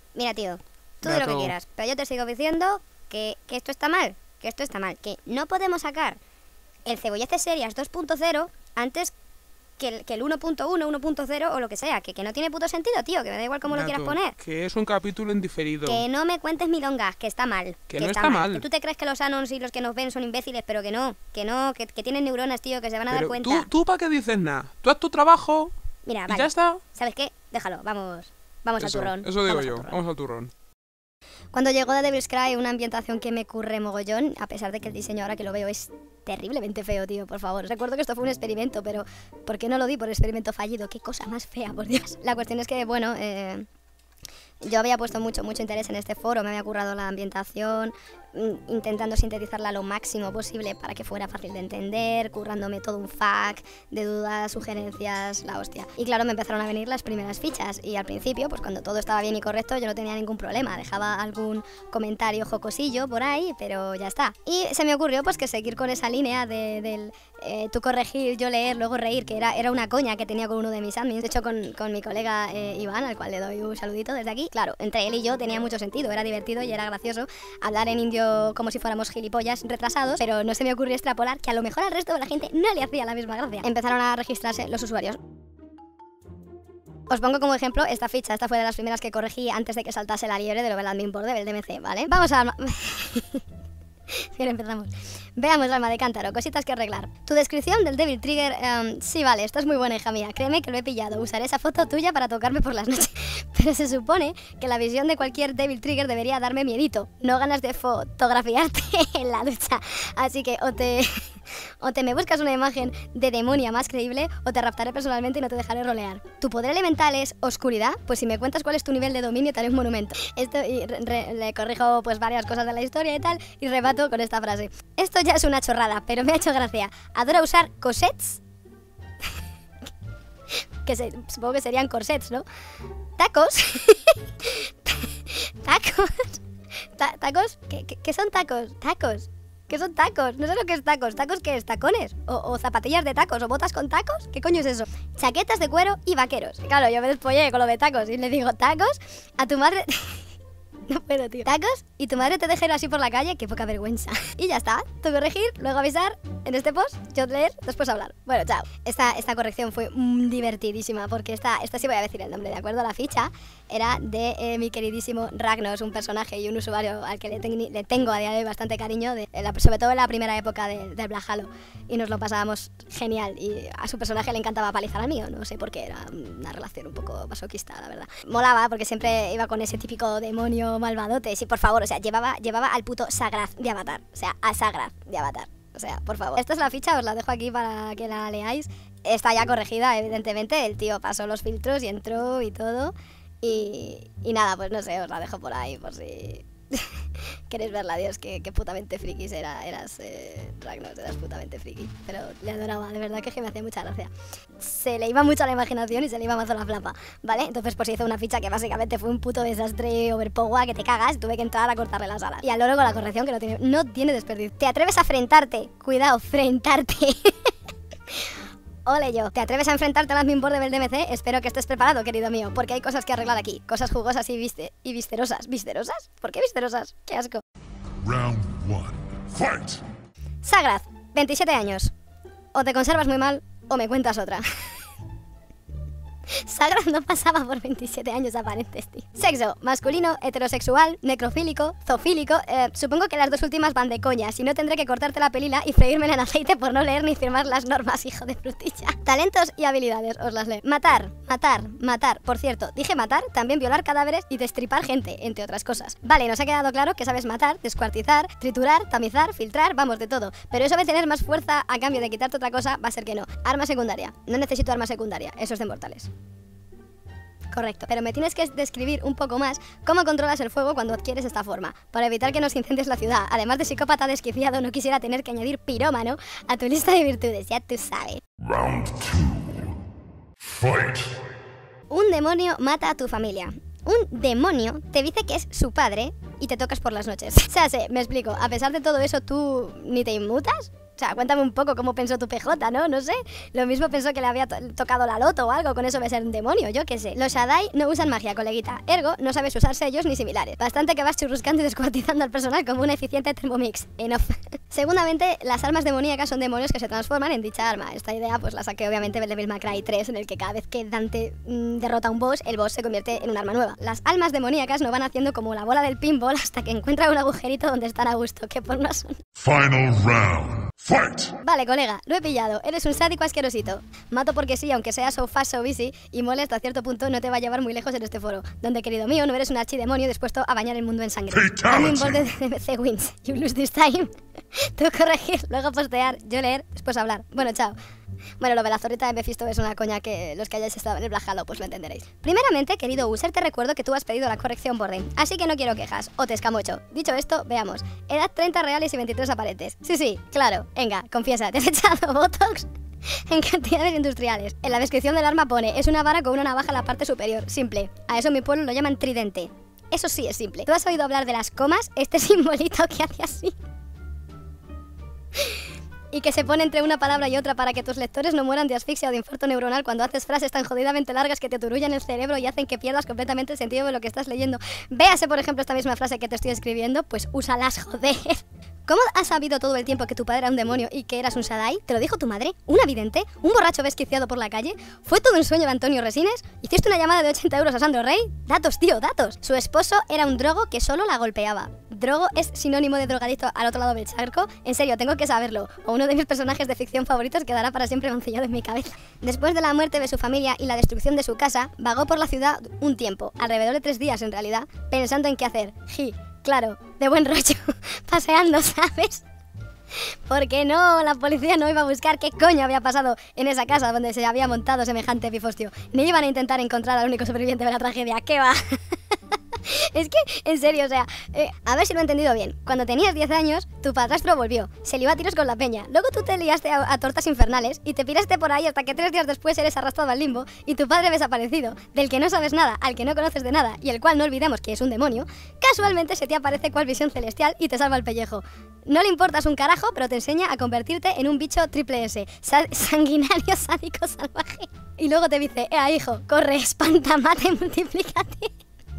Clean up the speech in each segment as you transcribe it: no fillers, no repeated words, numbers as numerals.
Mira, tío, tú de lo que quieras, pero yo te sigo diciendo que esto está mal, que no podemos sacar el Cebollaces Serias 2.0 antes que el 1.1, 1.0 o lo que sea, que no tiene puto sentido, tío, que me da igual cómo lo quieras poner. Que es un capítulo en diferido. Que no me cuentes milongas, que está mal. Que no está mal. Que tú te crees que los anons y los que nos ven son imbéciles, pero que tienen neuronas, tío, que se van a dar cuenta. ¿Tú para qué dices nada? Tú haz tu trabajo. Mira, y vale. ya está. ¿Sabes qué? Déjalo, vamos al turrón. Eso digo yo, vamos al turrón. Cuando llegó The Devil's Cry, una ambientación que me curre mogollón, a pesar de que el diseño ahora que lo veo es terriblemente feo, tío, por favor. Recuerdo que esto fue un experimento, pero ¿por qué no lo di por experimento fallido? Qué cosa más fea, por Dios. La cuestión es que, bueno, yo había puesto mucho interés en este foro, me había currado la ambientación, intentando sintetizarla lo máximo posible para que fuera fácil de entender, currándome todo un FAQ de dudas, sugerencias, la hostia. Y claro, me empezaron a venir las primeras fichas y al principio, pues cuando todo estaba bien y correcto, yo no tenía ningún problema, dejaba algún comentario jocosillo por ahí, pero ya está. Y se me ocurrió pues que seguir con esa línea del tú corregir, yo leer, luego reír, que era una coña que tenía con uno de mis admins, de hecho con mi colega Iván, al cual le doy un saludito desde aquí. Claro, entre él y yo tenía mucho sentido, era divertido y era gracioso hablar en indio como si fuéramos gilipollas retrasados, pero no se me ocurrió extrapolar que a lo mejor al resto de la gente no le hacía la misma gracia. Empezaron a registrarse los usuarios. Os pongo como ejemplo esta ficha, esta fue de las primeras que corregí antes de que saltase la liebre de lo del admin board del DMC, ¿vale? Vamos a... Bien, empezamos. Veamos, alma de cántaro, cositas que arreglar. Tu descripción del Devil Trigger, sí, vale, esto es muy buena, hija mía. Créeme que lo he pillado. Usaré esa foto tuya para tocarme por las noches. Pero se supone que la visión de cualquier Devil Trigger debería darme miedito, no ganas de fotografiarte en la ducha. Así que o te me buscas una imagen de demonia más creíble o te raptaré personalmente y no te dejaré rolear. Tu poder elemental es oscuridad, pues si me cuentas cuál es tu nivel de dominio te haré un monumento. Esto y le corrijo pues varias cosas de la historia y tal y rebato con esta frase. Esto ya es una chorrada, pero me ha hecho gracia. Adoro usar corsets. Supongo que serían corsets, ¿no? Tacos. ¿Tacos? ¿Qué son tacos? ¿Tacos? ¿Qué son tacos? No sé lo que es tacos. ¿Tacos qué es? ¿Tacones? ¿O zapatillas de tacos? ¿O botas con tacos? ¿Qué coño es eso? Chaquetas de cuero y vaqueros. Claro, yo me despollé con lo de tacos y le digo, ¿tacos? A tu madre... No puedo, tío. ¿Tacos? ¿Y tu madre te deja ir así por la calle? Qué poca vergüenza. Y ya está. Tú corregir, luego avisar en este post, yo leer, después hablar. Bueno, chao. Esta corrección fue divertidísima porque esta sí voy a decir el nombre, ¿de acuerdo? La ficha era de mi queridísimo Ragnos, un personaje y un usuario al que le tengo a día de hoy bastante cariño, sobre todo en la primera época del Black Halo. Y nos lo pasábamos genial. Y a su personaje le encantaba palizar al mío. No sé por qué, era una relación un poco masoquista, la verdad. Molaba porque siempre iba con ese típico demonio malvadote. Sí, por favor, o sea, llevaba al puto Sagrath de Avatar. O sea, a Sagrath de Avatar. O sea, por favor. Esta es la ficha, os la dejo aquí para que la leáis. Está ya corregida, evidentemente. El tío pasó los filtros y entró y todo. Y nada, pues no sé, os la dejo por ahí por si queréis verla. Dios, qué putamente frikis eras Ragnos, eras putamente friki. Pero le adoraba, de verdad que me hacía mucha gracia. Se le iba mucho a la imaginación y se le iba mazo la flapa, ¿vale? Entonces pues hizo una ficha que básicamente fue un puto desastre overpower que te cagas. Tuve que entrar a cortarle las alas. Y al loro con la corrección que no tiene desperdicio. Te atreves a frentarte, cuidado, frentarte. Ole yo, ¿te atreves a enfrentarte al admin board del DMC? Espero que estés preparado, querido mío, porque hay cosas que arreglar aquí, cosas jugosas y visterosas. ¿Visterosas? ¿Por qué visterosas? ¡Qué asco! Round 1. Fight. Sagrath, 27 años. O te conservas muy mal, o me cuentas otra. Sagrath no pasaba por 27 años aparentes, tío. Sexo, masculino, heterosexual, necrofílico, zoofílico. Supongo que las dos últimas van de coña. Si no, tendré que cortarte la pelila y freírmela en aceite por no leer ni firmar las normas, hijo de frutilla. Talentos y habilidades, os las leo. Matar. Por cierto, dije matar, también violar cadáveres y destripar gente, entre otras cosas. Vale, nos ha quedado claro que sabes matar, descuartizar, triturar, tamizar, filtrar, vamos, de todo. Pero eso de tener más fuerza a cambio de quitarte otra cosa va a ser que no. Arma secundaria. No necesito arma secundaria, eso es de mortales. Correcto, pero me tienes que describir un poco más cómo controlas el fuego cuando adquieres esta forma, para evitar que nos incendies la ciudad. Además de psicópata desquiciado, no quisiera tener que añadir pirómano a tu lista de virtudes, ya tú sabes. Round 2. Fight. Un demonio mata a tu familia. Un demonio te dice que es su padre y te tocas por las noches. O sea, me explico, a pesar de todo eso, ¿tú ni te inmutas? O sea, cuéntame un poco cómo pensó tu PJ, ¿no? No sé. Lo mismo pensó que le había tocado la loto o algo, con eso debe ser un demonio, yo qué sé. Los Shaddai no usan magia, coleguita. Ergo, no sabes usar sellos ni similares. Bastante que vas churruscando y descuartizando al personal como una eficiente Thermomix. Enough. Segundamente, las almas demoníacas son demonios que se transforman en dicha arma. Esta idea pues la saqué obviamente del Devil May Cry 3, en el que cada vez que Dante derrota a un boss, el boss se convierte en un arma nueva. Las almas demoníacas no van haciendo como la bola del pinball hasta que encuentran un agujerito donde están a gusto. Que por una son. Final round. Fight! Vale, colega, lo he pillado. Eres un sádico asquerosito. Mato porque sí, aunque sea so fast, so busy, y mole hasta cierto punto no te va a llevar muy lejos en este foro, donde, querido mío, no eres un archidemonio dispuesto a bañar el mundo en sangre. Dame un borde de DMC wins. You lose this time. Tú corregir, luego postear, yo leer, después hablar. Bueno, chao. Bueno, lo de la zorrita de Mephisto es una coña que los que hayáis estado en el Black Halo pues lo entenderéis. Primeramente, querido user, te recuerdo que tú has pedido la corrección borde, así que no quiero quejas, o te escamocho. Dicho esto, veamos. Edad 30 reales y 23 aparentes. Sí, claro. Venga, confiesa, ¿te has echado Botox? En cantidades industriales. En la descripción del arma pone, es una vara con una navaja en la parte superior. Simple. A eso en mi pueblo lo llaman tridente. Eso sí es simple. ¿Tú has oído hablar de las comas? Este simbolito que hace así y que se pone entre una palabra y otra para que tus lectores no mueran de asfixia o de infarto neuronal cuando haces frases tan jodidamente largas que te aturullan el cerebro y hacen que pierdas completamente el sentido de lo que estás leyendo. Véase, por ejemplo, esta misma frase que te estoy escribiendo, pues úsalas, joder. ¿Cómo has sabido todo el tiempo que tu padre era un demonio y que eras un Shaddai? ¿Te lo dijo tu madre? ¿Una vidente? ¿Un borracho desquiciado por la calle? ¿Fue todo un sueño de Antonio Resines? ¿Hiciste una llamada de 80 euros a Sandro Rey? Datos, tío, datos. Su esposo era un drogo que solo la golpeaba. Drogo es sinónimo de drogadicto al otro lado del charco. En serio, tengo que saberlo. O uno de mis personajes de ficción favoritos quedará para siempre mancillado en mi cabeza. Después de la muerte de su familia y la destrucción de su casa, vagó por la ciudad un tiempo, alrededor de 3 días en realidad, pensando en qué hacer. Claro, de buen rollo, paseando, ¿sabes? Porque no, la policía no iba a buscar qué coño había pasado en esa casa donde se había montado semejante pifostio. Ni iban a intentar encontrar al único superviviente de la tragedia. ¿Qué va? Es que, en serio, o sea, a ver si lo he entendido bien. Cuando tenías 10 años, tu padrastro volvió, se lió a tiros con la peña. Luego tú te liaste a tortas infernales y te piraste por ahí hasta que 3 días después eres arrastrado al limbo y tu padre desaparecido, del que no sabes nada, al que no conoces de nada y el cual no olvidemos que es un demonio, casualmente se te aparece cual visión celestial y te salva el pellejo. No le importas un carajo, pero te enseña a convertirte en un bicho triple S, sanguinario, sádico, salvaje. Y luego te dice, hijo, corre, espanta, mate, multiplícate.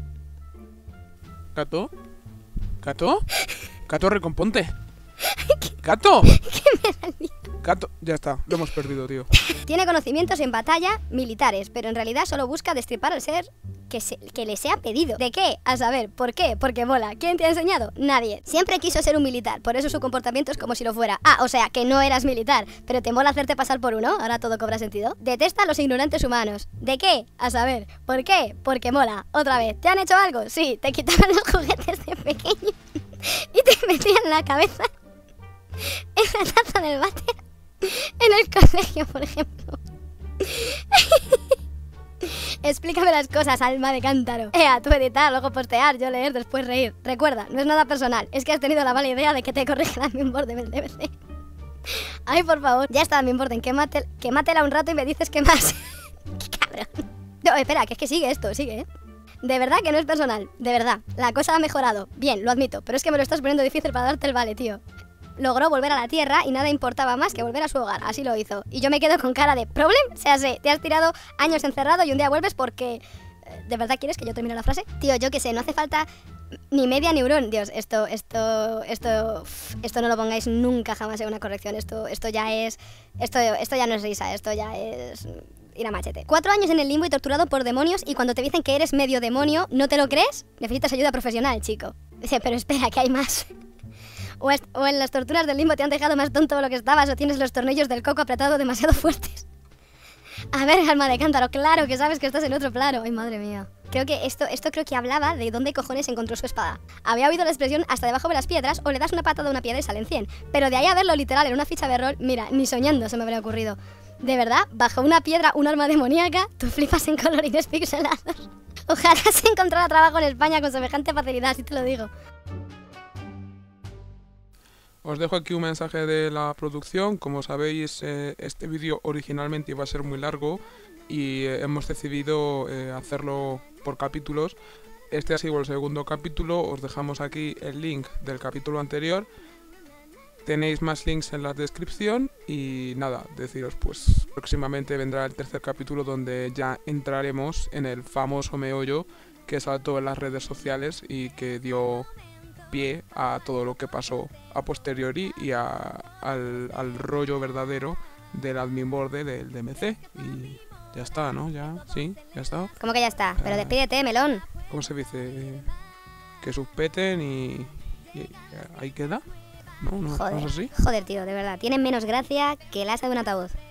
¿Gato? ¿Gato? ¿Gato, recomponte? ¿Gato? Gato, ya está, lo hemos perdido, tío. Tiene conocimientos en batalla militares, pero en realidad solo busca destripar al ser que le sea pedido. ¿De qué? A saber, ¿por qué? Porque mola. ¿Quién te ha enseñado? Nadie. Siempre quiso ser un militar, por eso su comportamiento es como si lo fuera. O sea, que no eras militar, pero te mola hacerte pasar por uno, ahora todo cobra sentido. Detesta a los ignorantes humanos. ¿De qué? A saber, ¿por qué? Porque mola. Otra vez, ¿te han hecho algo? Sí, te quitaban los juguetes de pequeño y te metían la cabeza en la taza del váter en el colegio, por ejemplo. Explícame las cosas, alma de cántaro. Tú editar, luego postear, yo leer, después reír. Recuerda, no es nada personal, es que has tenido la mala idea de que te corrija la Minborden del DBC. Ay, por favor, ya está, Minborden, quématela un rato y me dices qué más. Qué cabrón. No, espera, que es que sigue esto, sigue, De verdad que no es personal, de verdad. La cosa ha mejorado, bien, lo admito, pero es que me lo estás poniendo difícil para darte el vale, tío. Logró volver a la Tierra y nada importaba más que volver a su hogar, así lo hizo. Y yo me quedo con cara de ¿problem? O sea, te has tirado años encerrado y un día vuelves porque... ¿De verdad quieres que yo termine la frase? Tío, yo qué sé, no hace falta ni media neurón. Dios, esto no lo pongáis nunca jamás en una corrección. Esto ya no es risa, esto ya es... ir a machete. 4 años en el limbo y torturado por demonios y cuando te dicen que eres medio demonio, ¿no te lo crees? Necesitas ayuda profesional, chico. Dice, pero espera, que hay más. O en las torturas del limbo te han dejado más tonto de lo que estabas o tienes los tornillos del coco apretados demasiado fuertes. A ver, alma de cántaro, claro que sabes que estás en otro plano. Ay, madre mía. Creo que esto creo que hablaba de dónde cojones encontró su espada. Había oído la expresión hasta debajo de las piedras o le das una patada a una piedra y salen 100. Pero de ahí a verlo literal en una ficha de rol, mira, ni soñando se me habría ocurrido. De verdad, bajo una piedra un arma demoníaca, tú flipas en colorines pixelados. Ojalá se encontrara trabajo en España con semejante facilidad, si te lo digo. Os dejo aquí un mensaje de la producción. Como sabéis, este vídeo originalmente iba a ser muy largo y hemos decidido hacerlo por capítulos. Este ha sido el segundo capítulo. Os dejamos aquí el link del capítulo anterior. Tenéis más links en la descripción y nada, deciros pues próximamente vendrá el tercer capítulo donde ya entraremos en el famoso meollo que saltó en las redes sociales y que dio pie a todo lo que pasó a posteriori y al rollo verdadero del admin board del DMC. Y ya está, ¿no? Ya, sí, ya está. ¿Cómo que ya está? Pero despídete, melón. ¿Cómo se dice? Que suspeten y ahí queda. No, no, no es así. Joder, tío, de verdad. Tienes menos gracia que el asa de un ataúd.